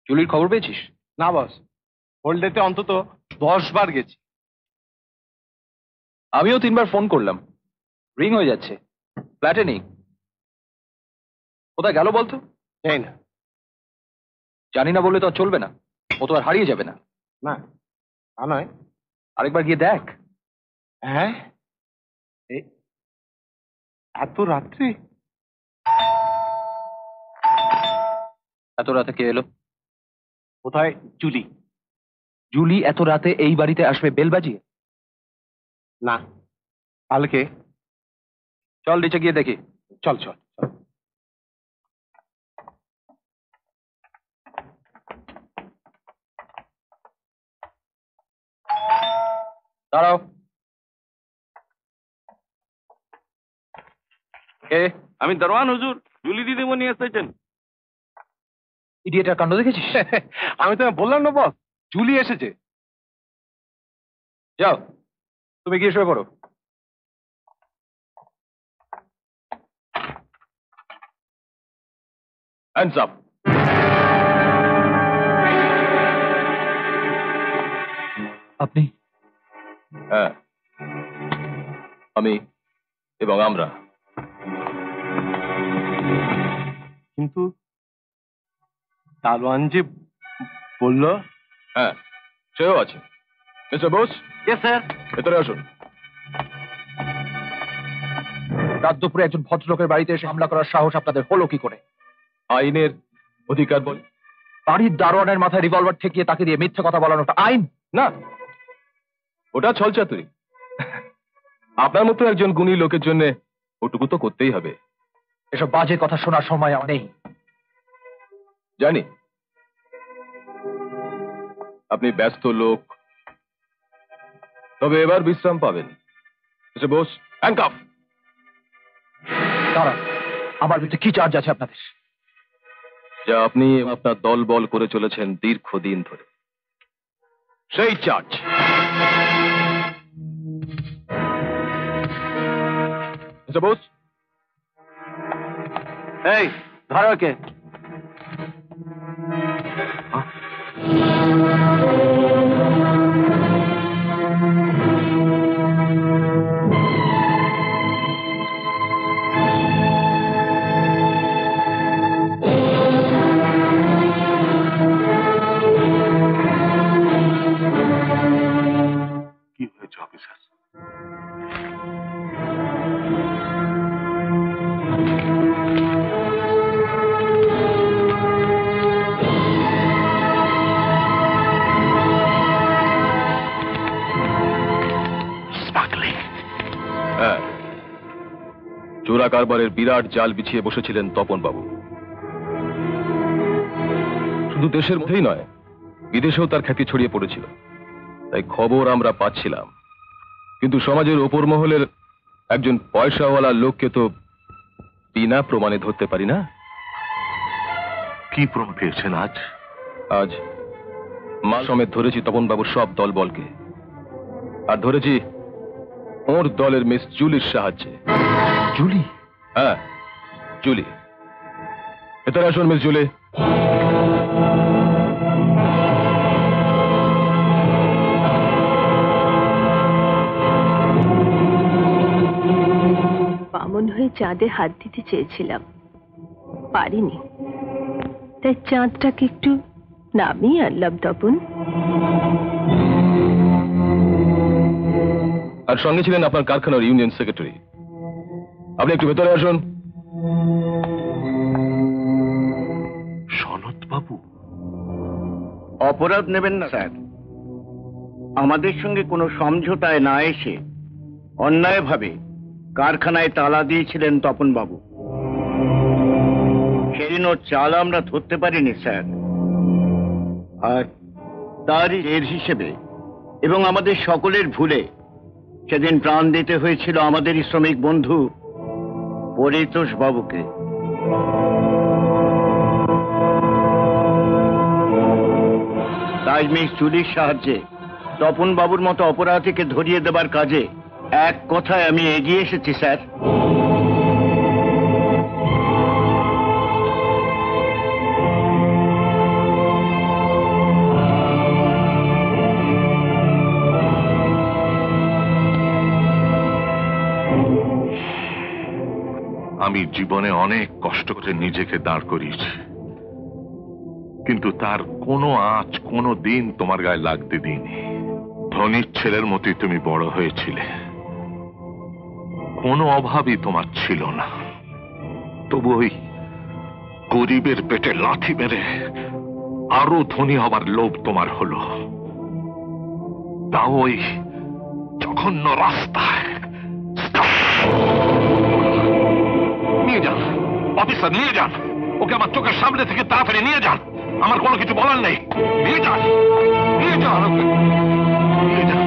জুলির খবর পেয়েছিস? না বস, হোল্ডেতে অন্তত 10 বার গেছি। আমিও 3 বার ফোন করলাম, রিং হয়ে যাচ্ছে, ফ্ল্যাটে নেই। কোথায় গেল বলতো? জানি না। জানি না বললে তো আর চলবে না, ও তো আর হারিয়ে যাবে না। না, তা নয়। আরেকবার গিয়ে দেখ। হ্যাঁ, এত রাত্রি? এত রাতে কে এলো? কোথায় জুলি? জুলি এত রাতে এই বাড়িতে আসবে বেল বাজিয়ে? না, কালকে। চল নিচে গিয়ে দেখি। চল চল চল। দাঁড়াও। কে? আমি দরওয়ান হুজুর, জুলি দিদিমণি এসেছেন। ইডিয়েটার কাণ্ড দেখেছিস? আমি তো বললাম না বস, জুলি এসেছে। যাও, তুমি গিয়ে শুয়ে পড়ো। Hands up. আপনি? হ্যাঁ, আমি এবং আমরা। কিন্তু দারোয়ান যে বলল। হ্যাঁ, সেও আছে। মিস্টার বোস। Yes sir. ভেতরে আসুন। রাত দুপুরে একজন ভদ্রলোকের বাড়িতে এসে হামলা করার সাহস আপনাদের হলো কি করে? আইনের অধিকার বল। বাড়ির দারোয়ানের মাথায় রিভলভার ঠেকিয়ে তাকে দিয়ে মিথ্যে কথা বলানোটা আইন না, ওটা ছলচাতুরি। আপনার মতো একজন গুণী লোকের জন্য ওটুকু তো করতেই হবে। এসব বাজে কথা শোনার সময় আমার নেই। জানি আপনি ব্যস্ত লোক, তবে এবার বিশ্রাম পাবেন। Mister Bose, handcuff. দাঁড়া, আমার বিরুদ্ধে কি চার্জ আছে আপনাদের? যা আপনি আপনার দল বল করে চলেছেন দীর্ঘদিন ধরে, সেই চার্জ। মিস্টার বোস। এই ধরো কে? কি হয়েছে অফিসার? হ্যাঁ, চোরা কারবারের বিরাট জাল বিছিয়ে বসেছিলেন তপন বাবু। শুধু দেশের মধ্যেই নয়, বিদেশেও তার খ্যাতি ছড়িয়ে পড়েছিল। তাই খবর আমরা পাচ্ছিলাম, কিন্তু সমাজের ওপর মহলের একজন পয়সাওয়ালা লোককে তো বিনা প্রমাণে ধরতে পারি না। কি প্রমাণ পেয়েছেন আজ? আজ মাল সমেত ধরেছি তপন বাবুর সব দল বলকে, আর ধরেছি ওর দলের মিস জুলির সাহায্যে। জুলি? হ্যাঁ, জুলি। ভেতরে আসুন মিস জুলি। বামন হয়ে চাঁদে হাত দিতে চেয়েছিলাম, পারিনি। তাই চাঁদটাকে একটু নামিয়ে আনলাম তপন। আর সঙ্গে ছিলেন আপনার কারখানার ইউনিয়ন সেক্রেটারি। আপনি একটু ভেতরে আসুন। সনৎ বাবু। অপরাধ নেবেন না স্যার, আমাদের সঙ্গে কোনো সমঝোতায় না এসে অন্যায়ভাবে কারখানায় তালা দিয়েছিলেন তপন বাবু। সেদিন ওর চাল আমরা ধরতে পারিনি স্যার, আর তারই এর হিসেবে এবং আমাদের সকলের ভুলে সেদিন প্রাণ দিতে হয়েছিল আমাদেরই শ্রমিক বন্ধু পরিতোষ বাবুকে। তাই মিস জুলির সাহায্যে তপন বাবুর মতো অপরাধীকে ধরিয়ে দেবার কাজে এক কথায় আমি এগিয়ে এসেছি স্যার। আমি জীবনে অনেক কষ্ট করে নিজেকে দাঁড় করিয়েছি, কিন্তু তার কোনো আঁচ কোনো দিন তোমার গায়ে লাগতে দিইনি। ধনীর ছেলের মতোই তুমি বড় হয়েছিলে, কোনো অভাবই তোমার ছিল না। তবু ওই গরিবের পেটে লাথি মেরে আরো ধনী হবার লোভ তোমার হলো, তাও ওই জঘন্য রাস্তায়। নিয়ে যান অফিসার, নিয়ে যান ওকে, আমার চোখের সামনে থেকে তাড়াতাড়ি নিয়ে যান। আমার কোনো কিছু বলার নেই, নিয়ে যান, নিয়ে যান ওকে, নিয়ে যান।